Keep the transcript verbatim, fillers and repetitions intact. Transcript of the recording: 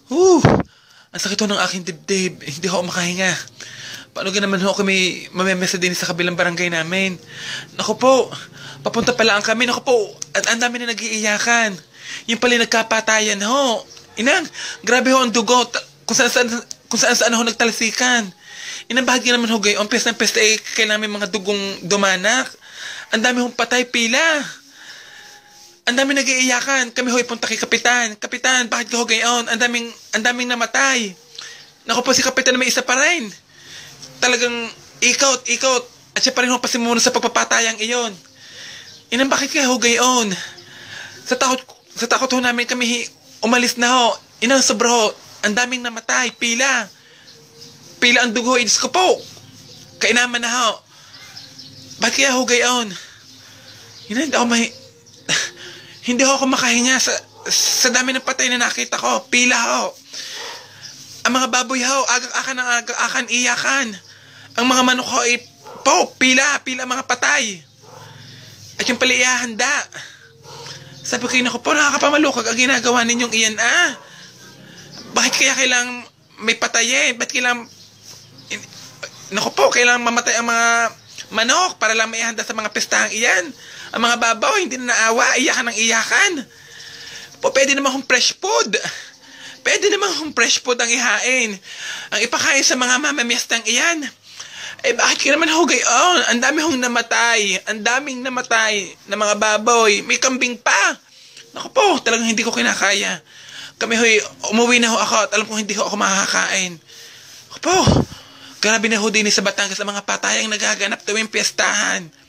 Huh, ang sakit ho ng aking dibdib. Hindi ho ako makahinga. Paano ka naman ho kami mamemesa din sa kabilang barangay namin? Naku po, papunta pa lang kami. Naku po, at ang dami na nag-iiyakan. Yung pala nagkapatayan ho. Inang, grabe ho ang dugo. Kung saan saan, kung saan, saan ho nagtalsikan. Inang bahagi naman ho gayon. Pesta ng pesta eh, kailangan may mga dugong dumanak. Ang dami hong patay pila. Ang daming nag-iiyakan. Kami ho'y punta kay Kapitan. Kapitan, bakit ka ho gayon? Ang daming, ang daming namatay. Naku po, si Kapitan na may isa pa rin. Talagang ikot, ikot. At siya pa rin ho pasimuno sa pagpapatayang iyon. Inang, bakit ka ho gayon? Sa takot, sa takot ho namin kami umalis na ho. Inang, sobra ho. Ang daming namatay. Pila. Pila ang dugo. Diyos ko po. Kainaman na ho. Bakit kaya ho gayon? Inang, hindi ako mahi... Hindi ho ako makahinga sa, sa dami ng patay na nakita ko. Pila ho. Ang mga baboy ho, agak-akan ng agak-akan, iyakan. Ang mga manok ho, eh, po, pila, pila mga patay. At yung pala ihahanda. Sabi ko, naku po, nakakapamalukag ang ginagawa ninyong iyan, ah. Bakit kaya kailangang may patay eh? Bakit kailangang... Naku po, kailangang mamatay ang mga manok para lang maihanda sa mga pestahang iyan. Ang mga babaw, hindi na naawa, iyakan ng iyakan. Po, pwede naman kung fresh food. Pwede naman kung fresh food ang ihain. Ang ipakain sa mga mamamiestang iyan. Eh, bakit ka naman ho gayon? Ang dami hong namatay. Ang daming namatay na mga baboy. May kambing pa. Naku po, talagang hindi ko kinakaya. Kami ho'y, umuwi na ho ako at alam kong hindi ho ako makakakain. Naku po, grabe na ho din sa Batangas ang mga patayang nagaganap tuwing piyestahan.